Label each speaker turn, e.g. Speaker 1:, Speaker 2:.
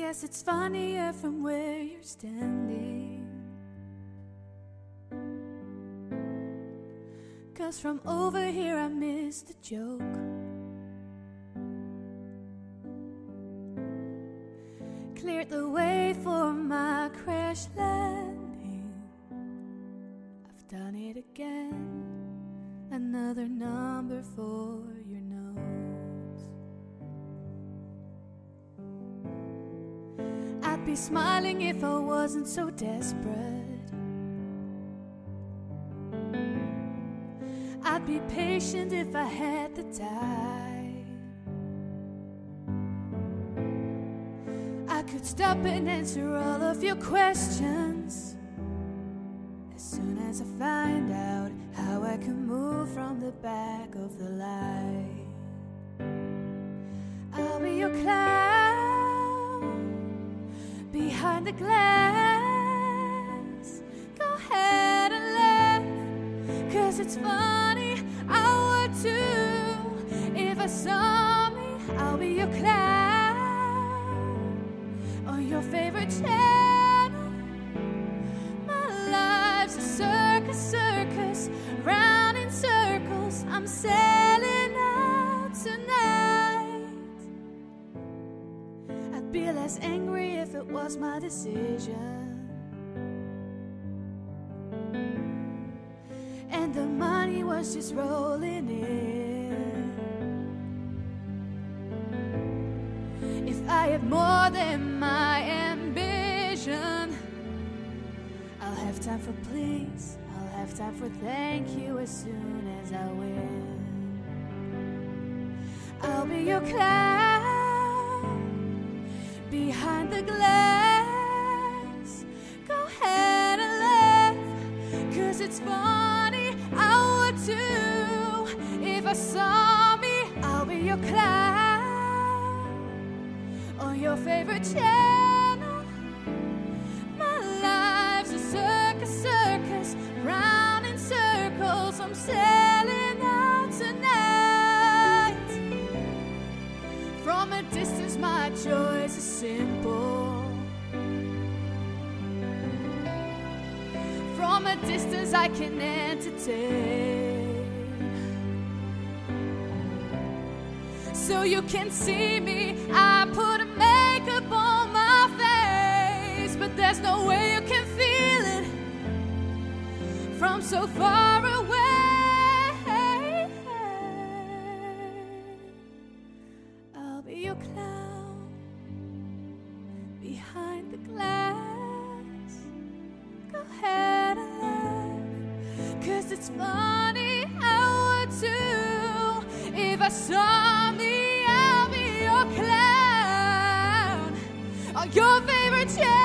Speaker 1: guess it's funnier from where you're standing, 'cause from over here I missed the joke. Cleared the way for my crash landing. I've done it again. Another number for your notes. I'd be smiling if I wasn't so desperate. I'd be patient if I had the time. I could stop and answer all of your questions as soon as I find out how I can move from the back of the line. I'll be your clown behind the glass. Go ahead and laugh, 'cause it's funny, I would too. If I saw me, I'll be your clown on your favorite channel. My life's a circus, circus, round in circles. I'm sailing out tonight. I'd be less angry if it was my decision, and the money was just rolling in. If I had more than my ambition, I'll have time for please, I'll have time for thank you as soon as I win. I'll be your clown behind the glass. Go ahead and laugh, 'cause it's funny, I would too. If I saw me, I'll be your clown on your favorite channel. My life's a circus, circus, round in circles. I'm sailing out tonight. From a distance, my choice is simple. From a distance, I can entertain. So you can see me, I put a makeup on my face, but there's no way you can feel it from so far away. I'll be your clown behind the glass. Go ahead and laugh, 'cause it's funny, I would too. If I saw me, I'll be your clown on your favorite channel.